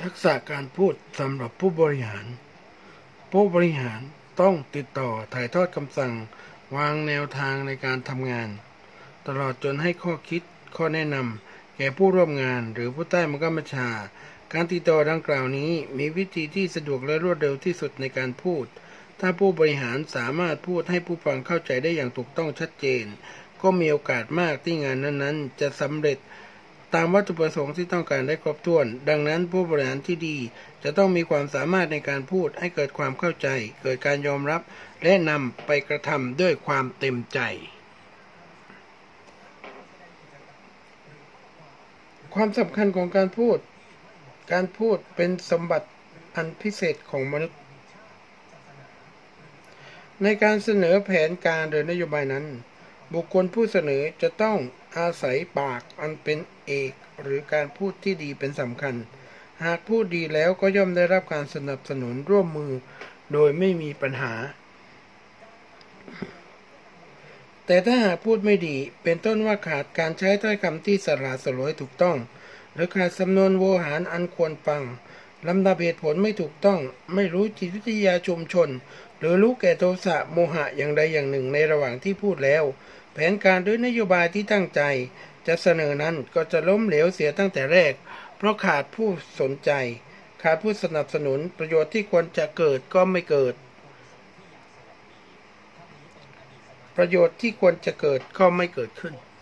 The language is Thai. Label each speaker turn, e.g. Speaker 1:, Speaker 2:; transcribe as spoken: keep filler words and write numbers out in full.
Speaker 1: ทักษะการพูดสำหรับผู้บริหารผู้บริหารต้องติดต่อถ่ายทอดคำสั่งวางแนวทางในการทำงานตลอดจนให้ข้อคิดข้อแนะนำแก่ผู้ร่วมงานหรือผู้ใต้บังคับบัญชาการติดต่อดังกล่าวนี้มีวิธีที่สะดวกและรวดเร็วที่สุดในการพูดถ้าผู้บริหารสามารถพูดให้ผู้ฟังเข้าใจได้อย่างถูกต้องชัดเจนก็มีโอกาสมากที่งานนั้นๆจะสำเร็จตามวัตถุประสงค์ที่ต้องการได้ครบถ้วนดังนั้นผู้บริหารที่ดีจะต้องมีความสามารถในการพูดให้เกิดความเข้าใจเกิดการยอมรับและนำไปกระทำด้วยความเต็มใจความสำคัญของการพูดการพูดเป็นสมบัติอันพิเศษของมนุษย์ในการเสนอแผนการหรือนโยบายนั้นบุคคลผู้เสนอจะต้องอาศัยปากอันเป็นเอกหรือการพูดที่ดีเป็นสำคัญหากพูดดีแล้วก็ย่อมได้รับการสนับสนุนร่วมมือโดยไม่มีปัญหาแต่ถ้าหากพูดไม่ดีเป็นต้นว่าขาดการใช้ถ้อยคำที่สละสลวยถูกต้องหรือขาดสำนวนโวหารอันควรฟังลำดับเหตุผลไม่ถูกต้องไม่รู้จิตวิทยาชุมชนหรือรู้แก่โทสะโมหะอย่างใดอย่างหนึ่งในระหว่างที่พูดแล้วแผนการหรือนโยบายที่ตั้งใจจะเสนอนั้นก็จะล้มเหลวเสียตั้งแต่แรกเพราะขาดผู้สนใจขาดผู้สนับสนุนประโยชน์ที่ควรจะเกิดก็ไม่เกิดประโยชน์ที่ควรจะเกิดก็ไม่เกิดขึ้น